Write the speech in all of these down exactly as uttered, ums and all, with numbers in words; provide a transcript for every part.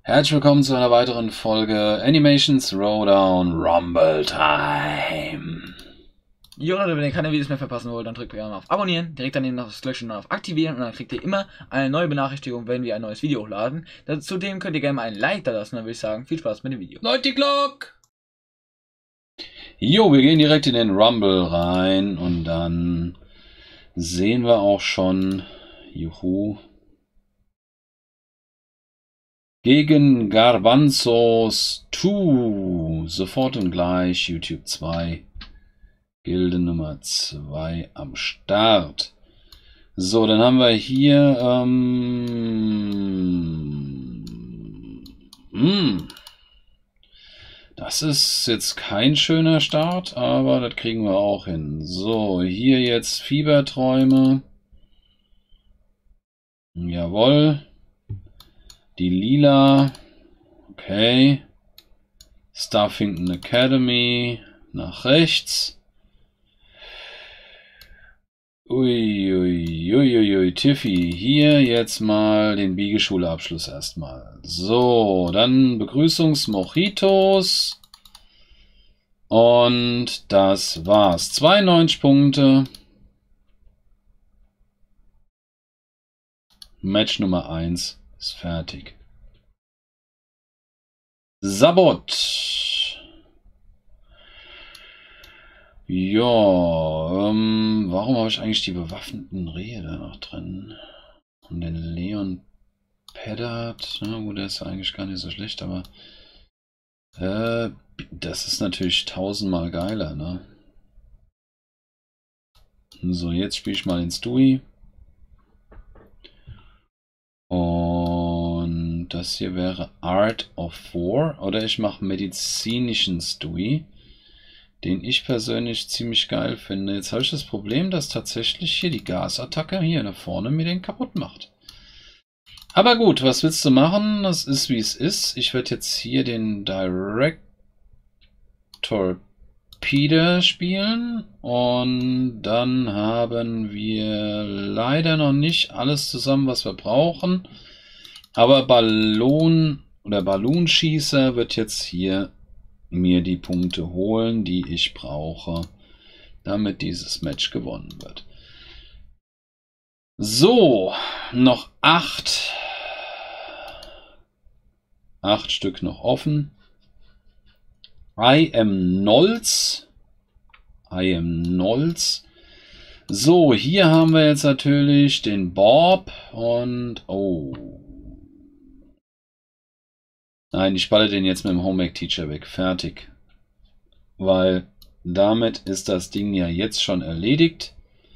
Herzlich willkommen zu einer weiteren Folge Animation Throwdown Rumble Time. Jo Leute, wenn ihr keine Videos mehr verpassen wollt, dann drückt gerne auf Abonnieren, direkt daneben noch das Glöckchen auf Aktivieren und dann kriegt ihr immer eine neue Benachrichtigung, wenn wir ein neues Video hochladen. Zudem könnt ihr gerne mal ein Like da lassen, dann würde ich sagen, viel Spaß mit dem Video. Leute, die Glock! Jo, wir gehen direkt in den Rumble rein und dann sehen wir auch schon, juhu, gegen Garbanzos zwei, sofort und gleich, YouTube zwei, Gilde Nummer zwei am Start. So, dann haben wir hier, ähm, mh, das ist jetzt kein schöner Start, aber das kriegen wir auch hin. So, hier jetzt Fieberträume. Jawohl. Die Lila. Okay. Starfington Academy. Nach rechts. Uiuiuiui, ui, ui, ui, Tiffy. Hier jetzt mal den Biegeschule-Abschluss erstmal. So, dann Begrüßungsmojitos. Und das war's. zweiundneunzig Punkte. Match Nummer eins ist fertig. Sabot. Ja, ähm, warum habe ich eigentlich die bewaffneten Rehe da noch drin? Und den Leon Peddard, na gut, der ist eigentlich gar nicht so schlecht, aber äh, das ist natürlich tausendmal geiler, ne? So, jetzt spiele ich mal den Stewie. Und das hier wäre Art of War, oder ich mache medizinischen Stewie, den ich persönlich ziemlich geil finde. Jetzt habe ich das Problem, dass tatsächlich hier die Gasattacke hier da vorne mir den kaputt macht. Aber gut, was willst du machen? Das ist wie es ist. Ich werde jetzt hier den Direct Torpedo spielen und dann haben wir leider noch nicht alles zusammen, was wir brauchen. Aber Ballon oder Ballonschießer wird jetzt hier mir die Punkte holen, die ich brauche, damit dieses Match gewonnen wird. So, noch acht. Acht Stück noch offen. I am Nolz. I am Nolz. So, hier haben wir jetzt natürlich den Bob und oh. Nein, ich spalle den jetzt mit dem Home Ec Teacher weg. Fertig. Weil damit ist das Ding ja jetzt schon erledigt.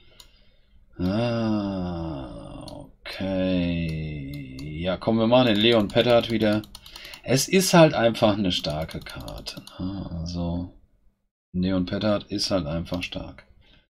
Ah, okay. Ja, kommen wir mal an den Leon Peddard wieder. Es ist halt einfach eine starke Karte. Also, Leon Peddard ist halt einfach stark.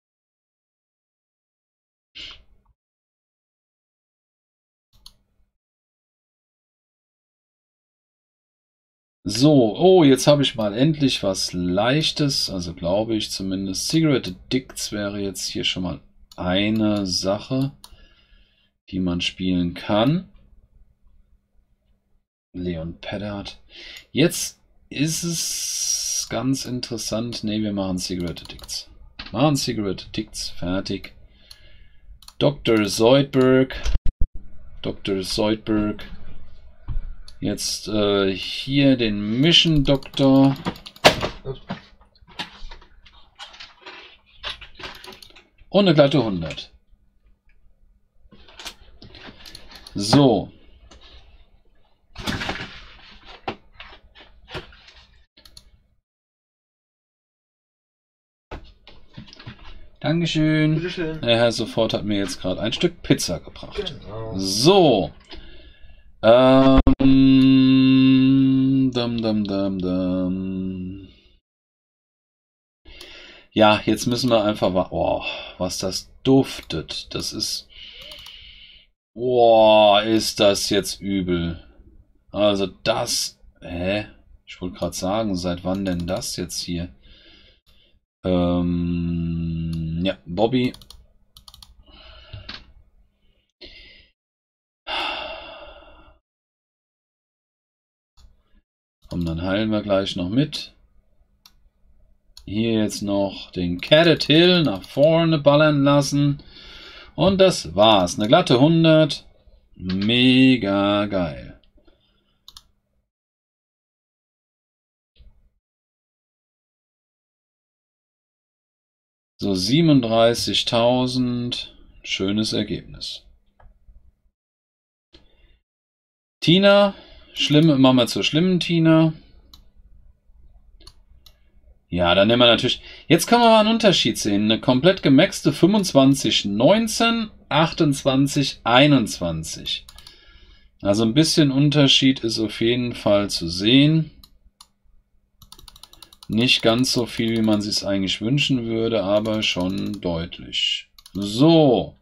So, oh, jetzt habe ich mal endlich was Leichtes, also glaube ich zumindest. Cigarette Addicts wäre jetzt hier schon mal eine Sache, die man spielen kann. Leon Peddard. Jetzt ist es ganz interessant. Ne, wir machen Cigarette Addicts. Machen Cigarette Addicts, fertig. Doktor Zoidberg. Doktor Zoidberg. Jetzt äh, hier den Mission Doktor. Und eine glatte hundert. So. Dankeschön. Bitteschön. Der Herr sofort hat mir jetzt gerade ein Stück Pizza gebracht. Genau. So. Ähm, dum, dum, dum, dum. Ja, jetzt müssen wir einfach... Oh, was das duftet. Das ist... Oh, ist das jetzt übel. Also das... Hä? Ich wollte gerade sagen, seit wann denn das jetzt hier? Ähm, ja, Bobby. Komm, dann heilen wir gleich noch mit. Hier jetzt noch den Cadet Hill nach vorne ballern lassen. Und das war's. Eine glatte hundert. Mega geil. So, siebenunddreißigtausend. Schönes Ergebnis. Tina. Schlimm, machen wir zur schlimmen Tina. Ja, dann nehmen wir natürlich... Jetzt können wir mal einen Unterschied sehen. Eine komplett gemaxte fünfundzwanzig neunzehn, achtundzwanzig einundzwanzig. Also ein bisschen Unterschied ist auf jeden Fall zu sehen. Nicht ganz so viel, wie man sich es eigentlich wünschen würde, aber schon deutlich. So.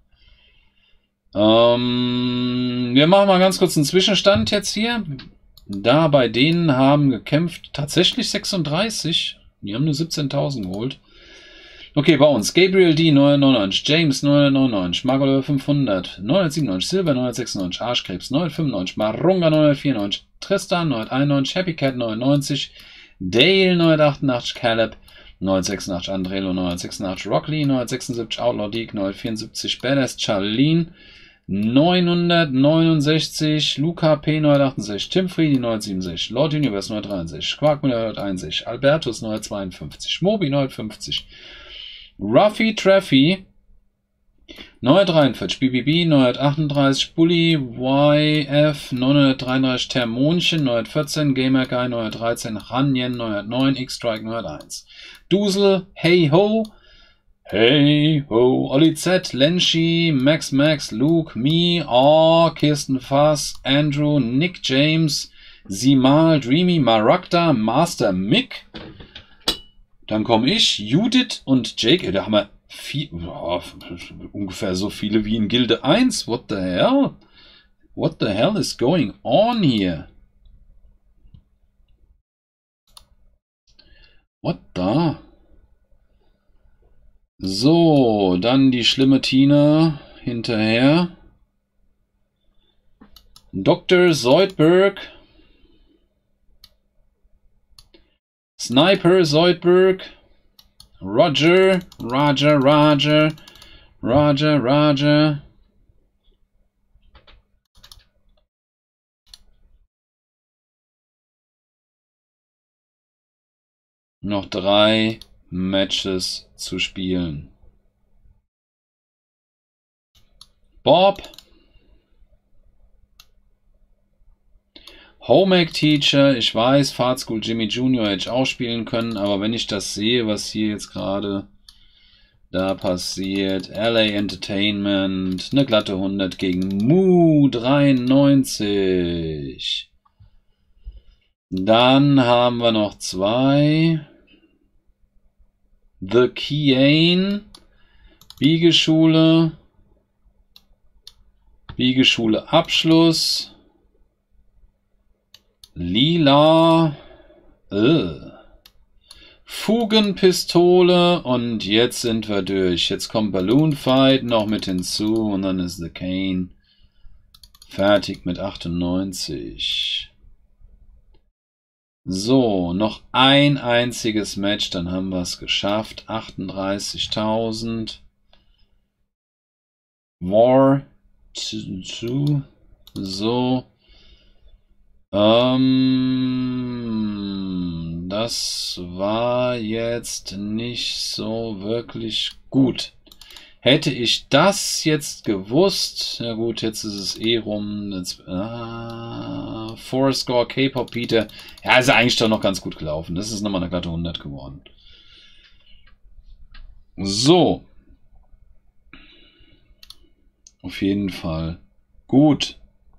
Ähm, wir machen mal ganz kurz einen Zwischenstand jetzt hier. Da bei denen haben gekämpft tatsächlich sechsunddreißig. Die haben nur siebzehntausend geholt. Okay, bei uns. Gabriel D. neunhundertneunundneunzig, James neunhundertneunundneunzig, Margot fünfhundert, neunhundertsiebenundneunzig, Silber neunhundertsechsundneunzig, Arschkrebs neunhundertfünfundneunzig, Marunga neunhundertvierundneunzig, Tristan neunhunderteinundneunzig, Happy Cat neunundneunzig, Dale neunhundertachtundachtzig, Caleb neunhundertsechsundachtzig, Andrelo neunhundertsechsundachtzig, Rockley neunhundertsechsundsiebzig, Outlaw Deke neunhundertvierundsiebzig, Badass Charlene neunhundertneunundsechzig, Luca P neunhundertachtundsechzig, Tim Friedi neunhundertsiebenundsechzig, Lord Universe neunhundertdreiundsechzig, Quark neunhunderteinundsechzig, Albertus neunhundertzweiundfünfzig, Moby neunhundertfünfzig, Ruffy Traffy neunhundertdreiundvierzig, B B B neunhundertachtunddreißig, Bully Y F neunhundertdreiunddreißig, Termonchen neunhundertvierzehn, Gamer Guy neunhundertdreizehn, Hanyen neunhundertneun, X-Strike neunhunderteins, Dusel, Hey Ho, Hey Ho, Olli Z, Lenshi, Max Max, Luke, Me, Aw, Kirsten Fass, Andrew, Nick James, Simal, Dreamy, Maragda, Master Mick. Dann komme ich, Judith und Jake. Da haben wir viel, oh, ungefähr so viele wie in Gilde eins. What the hell? What the hell is going on here? What the? So, dann die schlimme Tina hinterher. Doktor Zoidberg. Sniper Zoidberg. Roger, Roger, Roger, Roger, Roger. Noch drei Matches zu spielen. Bob. Home Ec Teacher. Ich weiß, Fahrt School Jimmy Junior hätte ich auch spielen können, aber wenn ich das sehe, was hier jetzt gerade da passiert. L A Entertainment. Eine glatte hundert gegen Mu dreiundneunzig. Dann haben wir noch zwei. The Kiane, Biegeschule, Biegeschule Abschluss, Lila, äh, Fugenpistole und jetzt sind wir durch. Jetzt kommt Balloon Fight noch mit hinzu und dann ist The Kane fertig mit achtundneunzig. So, noch ein einziges Match, dann haben wir es geschafft. achtunddreißigtausend. War zwei. So. Ähm, das war jetzt nicht so wirklich gut. Hätte ich das jetzt gewusst, na gut, jetzt ist es eh rum. Jetzt, ah, Fourscore, K-Pop Peter. Ja, ist eigentlich doch noch ganz gut gelaufen. Das ist nochmal eine glatte hundert geworden. So. Auf jeden Fall gut.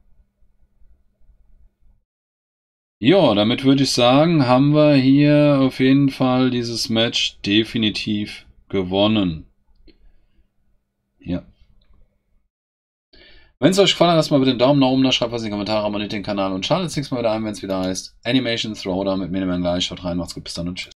Ja, damit würde ich sagen, haben wir hier auf jeden Fall dieses Match definitiv gewonnen. Ja. Wenn es euch gefallen hat, lasst mal bitte einen Daumen nach oben da, schreibt was in die Kommentare, abonniert den Kanal und schaltet das nächste Mal wieder ein, wenn es wieder heißt Animation Throwdown mit mir, gleich. Schaut rein, macht's gut, bis dann und tschüss.